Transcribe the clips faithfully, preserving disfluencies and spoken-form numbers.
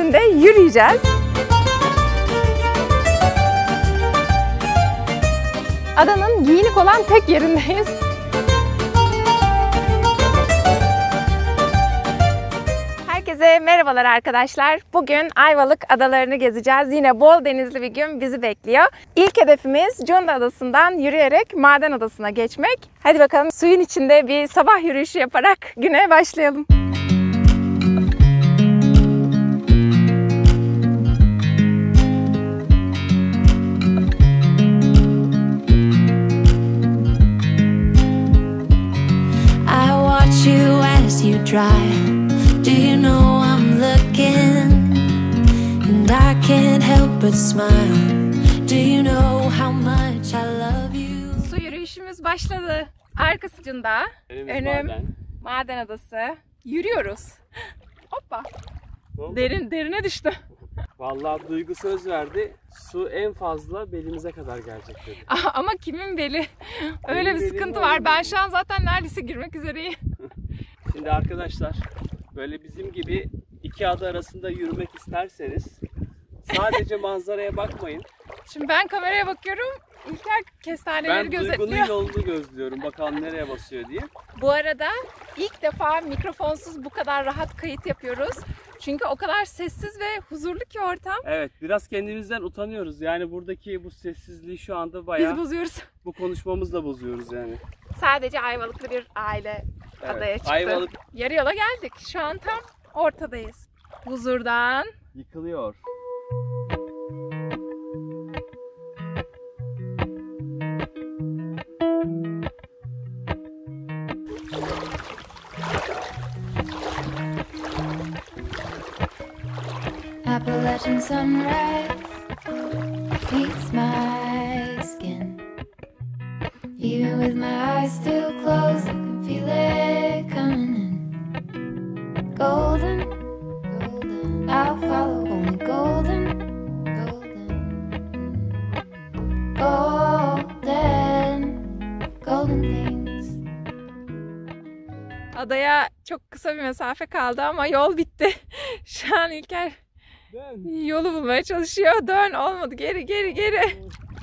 üzerinde yürüyeceğiz. Adanın giyinik olan tek yerindeyiz. Herkese merhabalar arkadaşlar. Bugün Ayvalık adalarını gezeceğiz. Yine bol denizli bir gün bizi bekliyor. İlk hedefimiz Cunda Adası'ndan yürüyerek Maden Adası'na geçmek. Hadi bakalım suyun içinde bir sabah yürüyüşü yaparak güne başlayalım. You as you drive, do you know I'm looking, and I can't help but smile. Do you know how much I love you? Su yürüyüşümüz başladı. Arkası Cunda, önüm maden. Maden Adası. Yürüyoruz. Hoppa. Derin derine düştü. Vallahi Duygu söz verdi. Su en fazla belimize kadar gelecek dedi. Ama kimin beli? Öyle Benim bir belim sıkıntı var. var. Ben şu an zaten neredeyse girmek üzereyim. Şimdi arkadaşlar, böyle bizim gibi iki ada arasında yürümek isterseniz sadece manzaraya bakmayın. Şimdi ben kameraya bakıyorum. İlker kestaneleri Ben gözetliyor. Duygu'nun yolunu gözlüyorum. Bakalım nereye basıyor diye. Bu arada ilk defa mikrofonsuz bu kadar rahat kayıt yapıyoruz. Çünkü o kadar sessiz ve huzurlu ki ortam. Evet, biraz kendimizden utanıyoruz. Yani buradaki bu sessizliği şu anda bayağı Biz bozuyoruz. bu konuşmamızla bozuyoruz yani. Sadece Ayvalıklı bir aile Evet, adaya çıktı. Ayvalık Yarı yola geldik. Şu an tam ortadayız. Huzurdan. yıkılıyor. Appalachian sunrise beats my skin. Even with my eyes still closed, I can feel it coming in. Golden, golden, I'll follow only golden, golden, golden, golden things. Adaya çok kısa bir mesafe kaldı ama yol bitti. Şu an İlker Dön. yolu bulmaya çalışıyor. Dön, olmadı. Geri geri geri.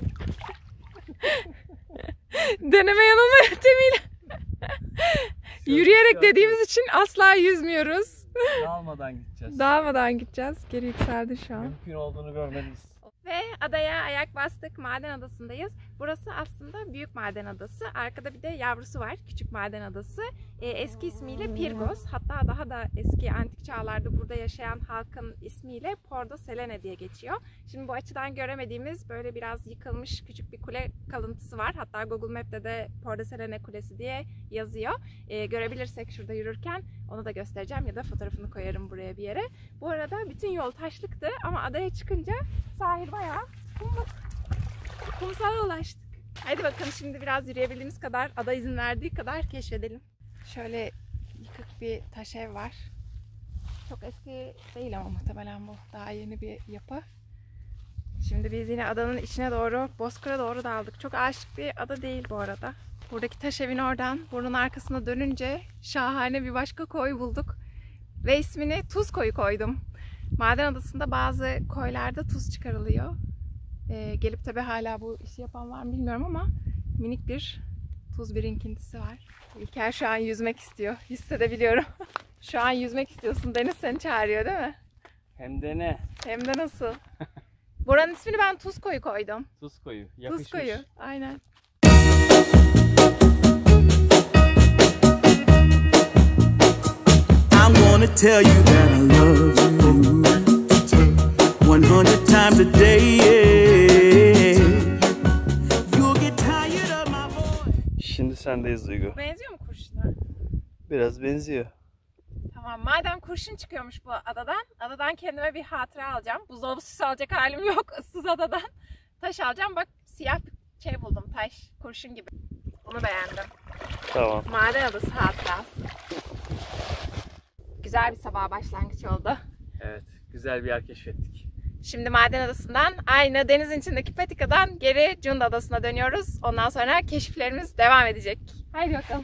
Deneme yanılma yöntemiyle. Yürüyerek dediğimiz için asla yüzmüyoruz. Dağılmadan gideceğiz. Dağılmadan gideceğiz. Geri yükseldi şu an. Mümkün olduğunu görmeliyiz. Ve adaya ayak bastık. Maden Adası'ndayız. Burası aslında Büyük Maden Adası. Arkada bir de yavrusu var. Küçük Maden Adası. Ee, eski ismiyle Pirgos. Hatta daha da eski antik çağlarda burada yaşayan halkın ismiyle Porto Selene diye geçiyor. Şimdi bu açıdan göremediğimiz böyle biraz yıkılmış küçük bir kule kalıntısı var. Hatta Google Map'te de Porto Selene Kulesi diye yazıyor. Ee, görebilirsek şurada yürürken onu da göstereceğim ya da fotoğrafını koyarım buraya bir yere. Bu arada bütün yol taşlıktı ama adaya çıkınca sahil bayağı kumluk. Kumsala ulaştık. Hadi bakalım şimdi biraz yürüyebildiğimiz kadar, ada izin verdiği kadar keşfedelim. Şöyle yıkık bir taş ev var. Çok eski değil ama muhtemelen bu daha yeni bir yapı. Şimdi biz yine adanın içine doğru, Bozkır'a doğru daldık. Çok aşık bir ada değil bu arada. Buradaki taş evin oradan burnun arkasına dönünce şahane bir başka koy bulduk. Ve ismini Tuz Koyu koydum. Maden Adası'nda bazı koylarda tuz çıkarılıyor. Ee, gelip tabi hala bu işi yapan var mı bilmiyorum ama minik bir tuz birinkintisi var. İlker şu an yüzmek istiyor. Hissedebiliyorum. Şu an yüzmek istiyorsun. Deniz seni çağırıyor değil mi? Hem de ne? Hem de nasıl? Buranın ismini ben Tuz Koyu koydum. Tuz koyu. Yakışmış. Tuz Koyu. Aynen. I'm gonna tell you that I love you one hundred times a day, yeah. You'll get tired of my voice. Şimdi sendeyiz Duygu. Benziyor mu kurşuna? Biraz benziyor. Tamam, madem kurşun çıkıyormuş bu adadan, adadan kendime bir hatıra alacağım. Buzdolabı süsü alacak halim yok, ıssız adadan. Taş alacağım, bak siyah bir şey buldum, taş, kurşun gibi. Bunu beğendim. Tamam. Maden Adası hatırası. Güzel bir sabah başlangıç oldu. Evet, güzel bir yer keşfettik. Şimdi Maden Adası'ndan aynı denizin içindeki Patika'dan geri Cunda Adası'na dönüyoruz. Ondan sonra keşiflerimiz devam edecek. Haydi bakalım.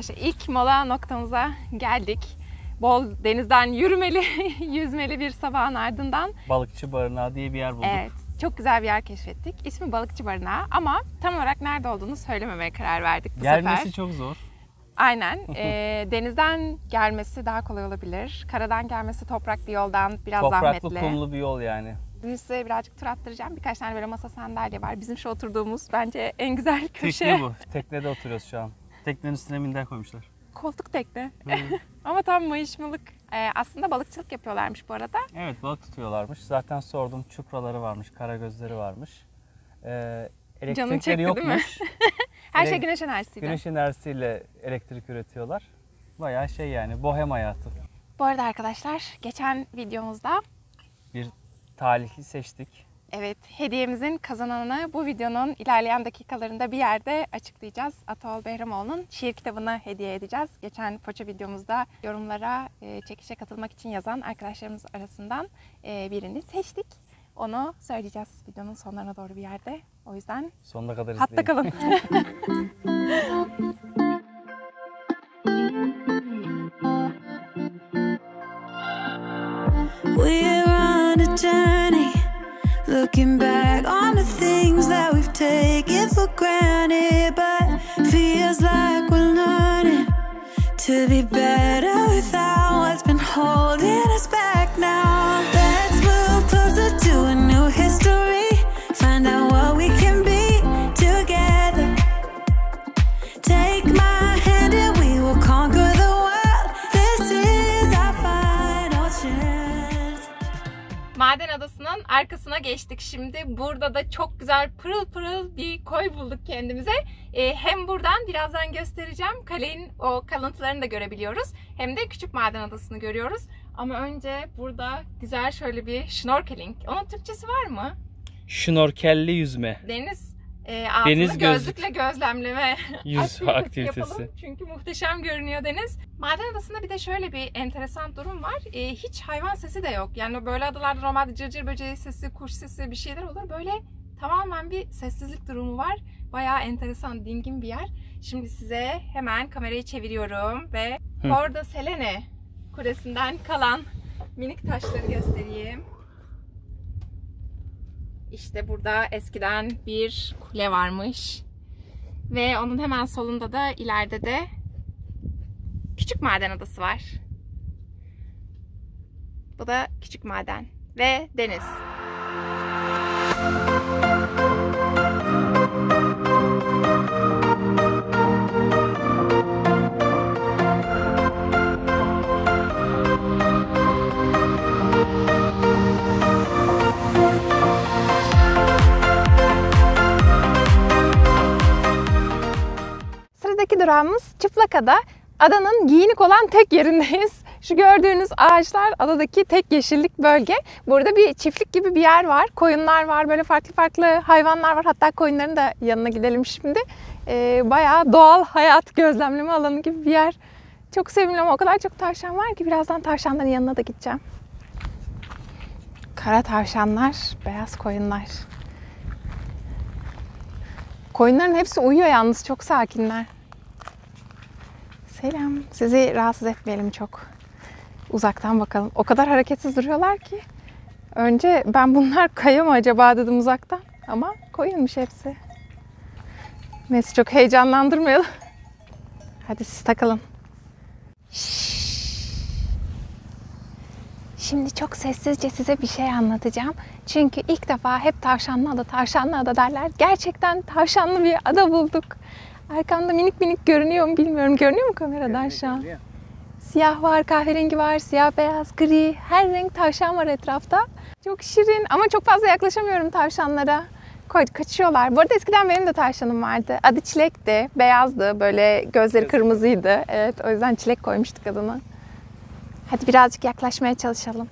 arkadaşlar ilk mola noktamıza geldik. Bol denizden yürümeli, yüzmeli bir sabahın ardından Balıkçı Barınağı diye bir yer bulduk. evet, çok güzel bir yer keşfettik. İsmi Balıkçı Barınağı ama tam olarak nerede olduğunu söylememeye karar verdik bu Gelmesi sefer. çok zor. Aynen. E, denizden gelmesi daha kolay olabilir. Karadan gelmesi toprak bir yoldan biraz Topraklı, zahmetli. kumlu bir yol yani. Bugün size birazcık tur attıracağım. Birkaç tane böyle masa sandalye var. Bizim şu oturduğumuz bence en güzel köşe. Tekne bu. Teknede oturuyoruz şu an. Teknenin üstüne minder koymuşlar. Koltuk tekne. Ama tam mayışmalık. Ee, aslında balıkçılık yapıyorlarmış bu arada. Evet, balık tutuyorlarmış. Zaten sordum, çupraları varmış, karagözleri varmış. Ee, Canım elektrikleri çekti, değil mi? yokmuş. Her şey Elek- güneş enerjisiyle. Güneş enerjisiyle elektrik üretiyorlar. Bayağı şey yani, bohem hayatı. Bu arada arkadaşlar geçen videomuzda Bir talihli seçtik. evet hediyemizin kazananını bu videonun ilerleyen dakikalarında bir yerde açıklayacağız. Ataol Behramoğlu'nun şiir kitabını hediye edeceğiz. Geçen poça videomuzda yorumlara e, çekişe katılmak için yazan arkadaşlarımız arasından e, birini seçtik. Onu söyleyeceğiz videonun sonlarına doğru bir yerde. O yüzden Sonuna kadar hatta izleyin. kalın. We're on a journey, looking back on the things that we've taken for granted, but feels like we're learning to be better without what's been holding us back now. Let's move closer to a new history, find out what we can be together. Take my hand and we will conquer the world. This is our final chance. Maden Adası'nın arkasına geçtik şimdi. Burada da çok güzel pırıl pırıl bir koy bulduk kendimize. Ee, hem buradan birazdan göstereceğim. Kalenin o kalıntılarını da görebiliyoruz. Hem de Küçük Maden Adası'nı görüyoruz. Ama önce burada güzel şöyle bir snorkeling. Onun Türkçesi var mı? Şnorkelli yüzme. Deniz e, altını Deniz gözlükle gözlemleme Yüz aktivitesi aktivitesi. yapalım. Çünkü muhteşem görünüyor deniz. Maden Adası'nda bir de şöyle bir enteresan durum var. E, hiç hayvan sesi de yok. Yani böyle adalarda normalde cırcır böceği sesi, kuş sesi bir şeyler olur. Böyle tamamen bir sessizlik durumu var. Bayağı enteresan, dingin bir yer. Şimdi size hemen kamerayı çeviriyorum ve Hı. orada Selene Kulesi'nden kalan minik taşları göstereyim. İşte burada eskiden bir kule varmış. Ve onun hemen solunda da ileride de Küçük Maden Adası var. Bu da Küçük Maden ve deniz. Sıradaki durağımız Çıplakada. Adanın giyinik olan tek yerindeyiz. Şu gördüğünüz ağaçlar adadaki tek yeşillik bölge. Burada bir çiftlik gibi bir yer var. Koyunlar var, böyle farklı farklı hayvanlar var. Hatta koyunların da yanına gidelim şimdi. Ee, bayağı doğal hayat gözlemleme alanı gibi bir yer. Çok sevimli ama o kadar çok tavşan var ki birazdan tavşanların yanına da gideceğim. Kara tavşanlar, beyaz koyunlar. Koyunların hepsi uyuyor yalnız, çok sakinler. Selam. Sizi rahatsız etmeyelim çok. Uzaktan bakalım. O kadar hareketsiz duruyorlar ki. Önce ben bunlar kaya mı acaba dedim uzaktan. Ama koyunmuş hepsi. Neyse çok heyecanlandırmayalım. Hadi siz takılın. Şimdi çok sessizce size bir şey anlatacağım. Çünkü ilk defa hep tavşanlı ada, tavşanlı ada derler. Gerçekten tavşanlı bir ada bulduk. Arkamda minik minik görünüyor mu bilmiyorum. Görünüyor mu kameradan şu an? Siyah var, kahverengi var, siyah, beyaz, gri. Her renk tavşan var etrafta. Çok şirin ama çok fazla yaklaşamıyorum tavşanlara. Koy, kaçıyorlar. Bu arada eskiden benim de tavşanım vardı. Adı Çilek'ti. Beyazdı. Böyle gözleri kırmızıydı. Evet, o yüzden Çilek koymuştuk adını. Hadi birazcık yaklaşmaya çalışalım.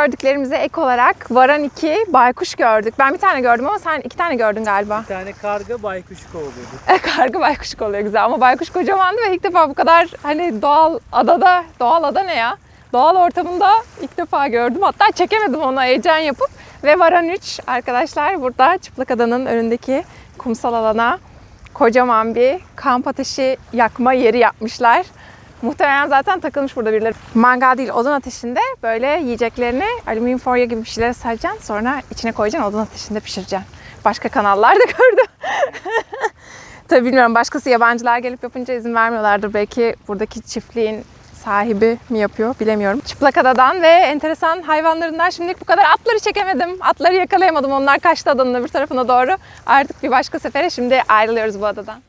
gördüklerimize ek olarak varan iki baykuş gördük. Ben bir tane gördüm ama sen iki tane gördün galiba. Bir tane karga baykuşu kovalıyordu. Karga baykuş oluyor güzel ama baykuş kocamandı ve ilk defa bu kadar hani doğal adada, doğal ada ne ya? Doğal ortamında ilk defa gördüm. Hatta çekemedim ona heyecan yapıp. Ve varan üç arkadaşlar burada Çıplak Adanın önündeki kumsal alana kocaman bir kamp ateşi yakma yeri yapmışlar. Muhtemelen zaten takılmış burada birileri. Mangal değil, odun ateşinde böyle yiyeceklerini alüminyum folyo gibi bir şeylere saracaksın. Sonra içine koyacaksın, odun ateşinde pişireceksin. Başka kanallarda gördüm. Tabii bilmiyorum, başkası yabancılar gelip yapınca izin vermiyorlardır. Belki buradaki çiftliğin sahibi mi yapıyor bilemiyorum. Çıplak Adadan ve enteresan hayvanlarından şimdilik bu kadar. Atları çekemedim. Atları yakalayamadım. Onlar kaçtı adanın öbür tarafına doğru. Artık bir başka sefere şimdi ayrılıyoruz bu adadan.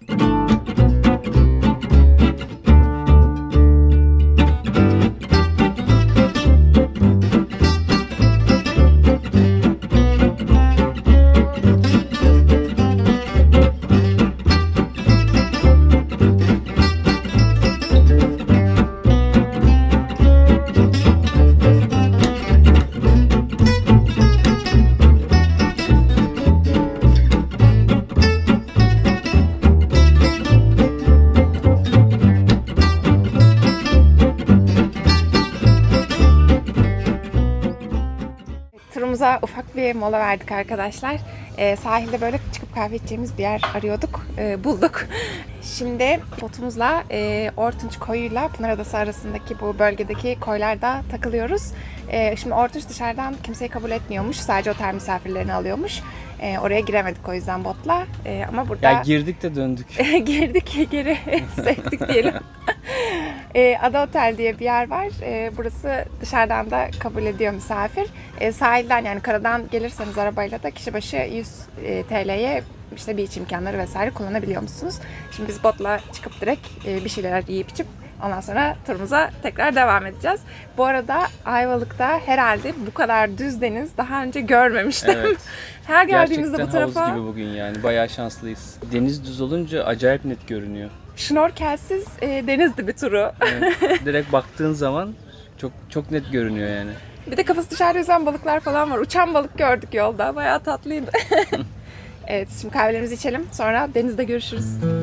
Turumuza ufak bir mola verdik arkadaşlar. Ee, sahilde böyle çıkıp kahve içeceğimiz bir yer arıyorduk. Ee, bulduk. Şimdi botumuzla e, Ortunç koyuyla Pınar Adası arasındaki bu bölgedeki koylarda takılıyoruz. Ee, şimdi Ortunç dışarıdan kimseyi kabul etmiyormuş. Sadece otel misafirlerini alıyormuş. Ee, oraya giremedik o yüzden botla. Ee, ama burada... Ya girdik de döndük. Girdik, geri sektik diyelim. e, Ada Otel diye bir yer var. E, burası dışarıdan da kabul ediyor misafir. E, sahilden yani karadan gelirseniz arabayla da kişi başı yüz T L'ye işte beach imkanları vesaire kullanabiliyor musunuz? Şimdi biz botla çıkıp direkt e, bir şeyler yiyip içip ondan sonra turumuza tekrar devam edeceğiz. Bu arada Ayvalık'ta herhalde bu kadar düz deniz daha önce görmemiştim. Evet. Her geldiğimizde gerçekten bu tarafa... havuz gibi bugün yani. Bayağı şanslıyız. Deniz düz olunca acayip net görünüyor. Şnorkelsiz e, deniz dibi turu. Evet. Direkt baktığın zaman çok çok net görünüyor yani. Bir de kafası dışarıda yüzen balıklar falan var. Uçan balık gördük yolda. Bayağı tatlıydı. Evet, şimdi kahvelerimizi içelim. Sonra denizde görüşürüz.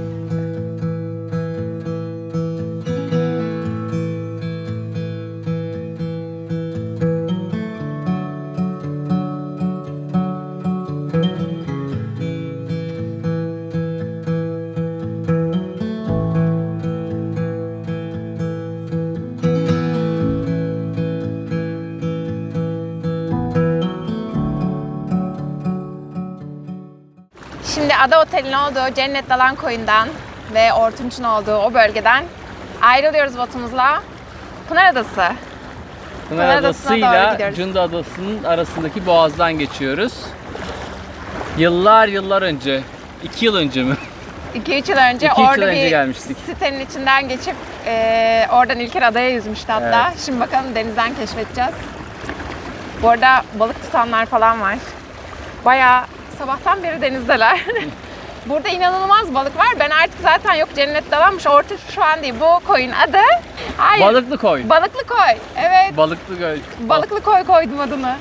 Şimdi Ada Otel'in olduğu Cennet Dalan Koyu'ndan ve Ortunç'un olduğu o bölgeden ayrılıyoruz botumuzla. Pınar Adası. Pınar, Pınar Adası'na doğru Adası'yla gidiyoruz. Cunda Adası'nın arasındaki boğazdan geçiyoruz. Yıllar yıllar önce, iki yıl önce mi? iki üç yıl önce iki, orada yıl önce bir gelmiştik. sitenin içinden geçip e, oradan İlker Adaya yüzmüştü hatta. Evet. Şimdi bakalım denizden keşfedeceğiz. Bu arada balık tutanlar falan var. Bayağı sabahtan beri denizdeler. Burada inanılmaz balık var. Ben artık zaten yok Cennet Dalanmış, Ortunç şu an değil. Bu koyun adı. Hayır. Balıklı Koy. Balıklı Koy. Evet. Balıklı Göl. Balıklı Koy koydum adını.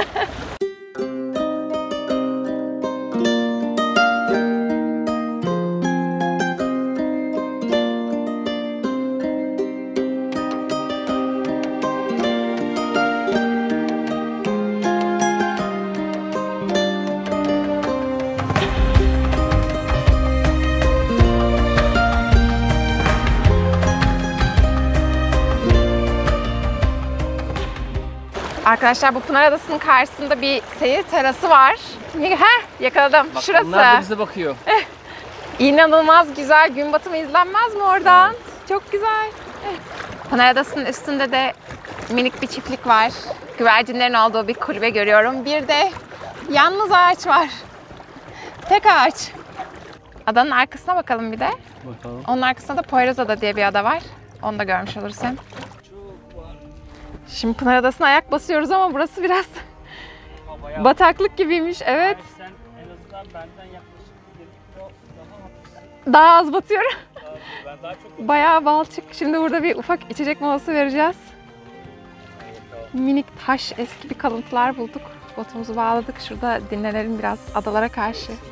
Arkadaşlar bu Pınar Adası'nın karşısında bir seyir terası var. Heh, yakaladım. Bak, şurası. onlar da bize bakıyor. İnanılmaz güzel. Gün batımı izlenmez mi oradan? Çok güzel. Pınar Adası'nın üstünde de minik bir çiftlik var. Güvercinlerin olduğu bir kulübe görüyorum. Bir de yalnız ağaç var. Tek ağaç. Adanın arkasına bakalım bir de. Bakalım. Onun arkasında da Poyrazada diye bir ada var. Onu da görmüş olursun. Şimdi Pınar Adası'na ayak basıyoruz ama burası biraz bataklık gibiymiş. Evet. Sen en azından benden yaklaşık bir kilo daha hafifsin. Daha az batıyorum. Ben daha çok Bayağı balçık. Şimdi burada bir ufak içecek molası vereceğiz. minik taş eski bir kalıntılar bulduk. Botumuzu bağladık. Şurada dinlenelim biraz adalara karşı.